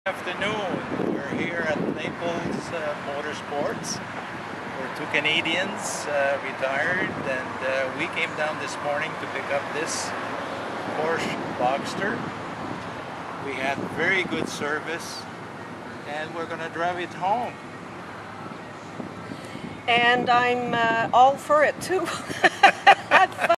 Afternoon. We're here at Naples Motorsports. We're two Canadians, retired, and we came down this morning to pick up this Porsche Boxster. We had very good service, and we're going to drive it home. And I'm all for it too.